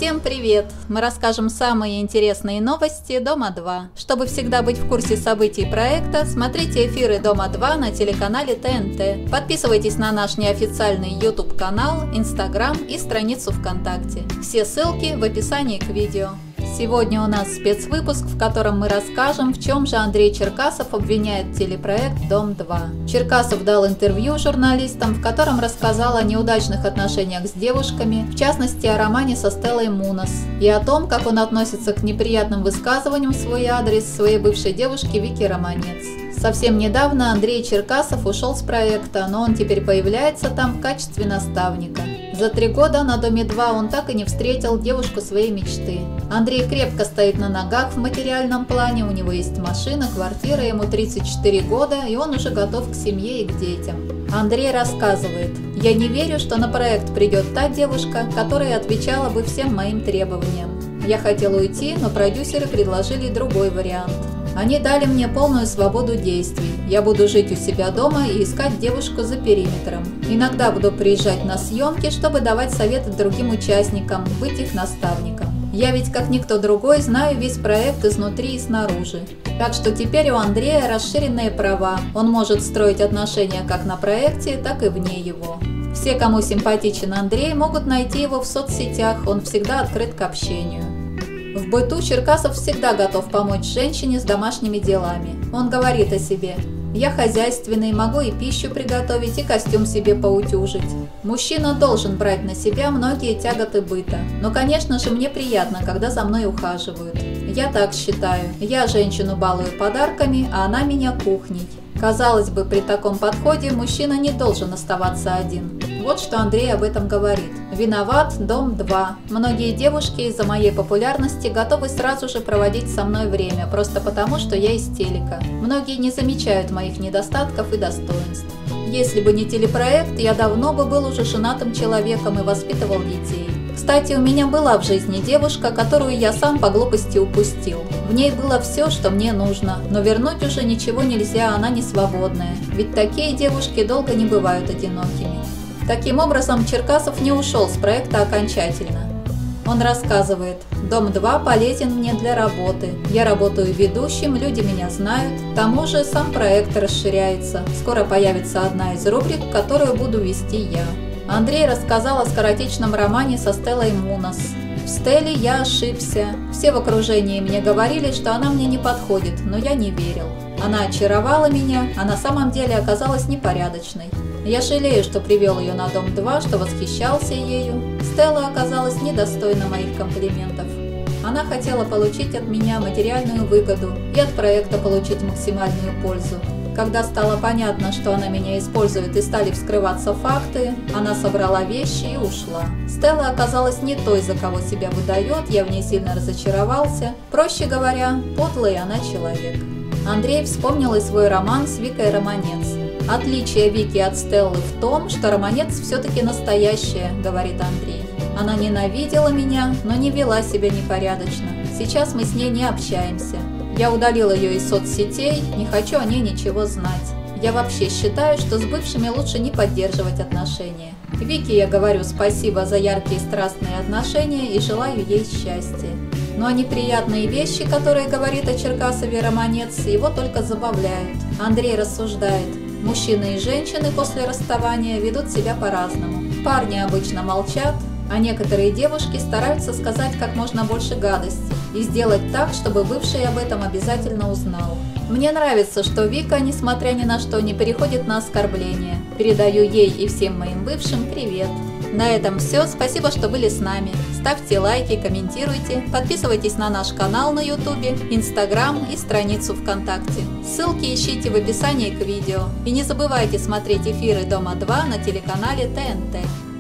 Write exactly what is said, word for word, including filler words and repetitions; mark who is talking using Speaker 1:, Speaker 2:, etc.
Speaker 1: Всем привет! Мы расскажем самые интересные новости Дома два. Чтобы всегда быть в курсе событий проекта, смотрите эфиры Дома два на телеканале Т Н Т. Подписывайтесь на наш неофициальный YouTube канал, Instagram и страницу ВКонтакте. Все ссылки в описании к видео. Сегодня у нас спецвыпуск, в котором мы расскажем, в чем же Андрей Черкасов обвиняет телепроект Дом два. Черкасов дал интервью журналистам, в котором рассказал о неудачных отношениях с девушками, в частности о романе со Стеллой Мунос, и о том, как он относится к неприятным высказываниям в свой адрес своей бывшей девушки Вики Романец. Совсем недавно Андрей Черкасов ушел с проекта, но он теперь появляется там в качестве наставника. За три года на Доме два он так и не встретил девушку своей мечты. Андрей крепко стоит на ногах в материальном плане, у него есть машина, квартира, ему тридцать четыре года, и он уже готов к семье и к детям. Андрей рассказывает: «Я не верю, что на проект придет та девушка, которая отвечала бы всем моим требованиям. Я хотел уйти, но продюсеры предложили другой вариант. Они дали мне полную свободу действий. Я буду жить у себя дома и искать девушку за периметром. Иногда буду приезжать на съемки, чтобы давать советы другим участникам, быть их наставником. Я ведь, как никто другой, знаю весь проект изнутри и снаружи. Так что теперь у Андрея расширенные права. Он может строить отношения как на проекте, так и вне его. Все, кому симпатичен Андрей, могут найти его в соцсетях, он всегда открыт к общению». В быту Черкасов всегда готов помочь женщине с домашними делами. Он говорит о себе: «Я хозяйственный, могу и пищу приготовить, и костюм себе поутюжить. Мужчина должен брать на себя многие тяготы быта. Но, конечно же, мне приятно, когда за мной ухаживают. Я так считаю. Я женщину балую подарками, а она меня кухней». Казалось бы, при таком подходе мужчина не должен оставаться один. Вот что Андрей об этом говорит. «Виноват Дом два. Многие девушки из-за моей популярности готовы сразу же проводить со мной время, просто потому, что я из телека. Многие не замечают моих недостатков и достоинств. Если бы не телепроект, я давно бы был уже женатым человеком и воспитывал детей. Кстати, у меня была в жизни девушка, которую я сам по глупости упустил. В ней было все, что мне нужно, но вернуть уже ничего нельзя, она не свободная. Ведь такие девушки долго не бывают одинокими». Таким образом, Черкасов не ушел с проекта окончательно. Он рассказывает: «Дом два полезен мне для работы. Я работаю ведущим, люди меня знают. К тому же сам проект расширяется. Скоро появится одна из рубрик, которую буду вести я». Андрей рассказал о скоротечном романе со Стеллой Мунос. «В Стелле я ошибся. Все в окружении мне говорили, что она мне не подходит, но я не верил. Она очаровала меня, а на самом деле оказалась непорядочной. Я жалею, что привел ее на Дом два, что восхищался ею. Стелла оказалась недостойна моих комплиментов. Она хотела получить от меня материальную выгоду и от проекта получить максимальную пользу. Когда стало понятно, что она меня использует и стали вскрываться факты, она собрала вещи и ушла. Стелла оказалась не той, за кого себя выдает, я в ней сильно разочаровался. Проще говоря, подлый она человек». Андрей вспомнил и свой роман с Викой Романец. «Отличие Вики от Стеллы в том, что Романец все-таки настоящая», — говорит Андрей. «Она ненавидела меня, но не вела себя непорядочно. Сейчас мы с ней не общаемся. Я удалил ее из соцсетей, не хочу о ней ничего знать. Я вообще считаю, что с бывшими лучше не поддерживать отношения. Вике я говорю спасибо за яркие страстные отношения и желаю ей счастья». Ну а неприятные вещи, которые говорит о Черкасове Романец, его только забавляют. Андрей рассуждает: «Мужчины и женщины после расставания ведут себя по-разному. Парни обычно молчат, а некоторые девушки стараются сказать как можно больше гадостей и сделать так, чтобы бывший об этом обязательно узнал. Мне нравится, что Вика, несмотря ни на что, не переходит на оскорбления. Передаю ей и всем моим бывшим привет». На этом все. Спасибо, что были с нами. Ставьте лайки, комментируйте, подписывайтесь на наш канал на ютубе, инстаграм и страницу ВКонтакте. Ссылки ищите в описании к видео. И не забывайте смотреть эфиры Дома два на телеканале Т Н Т.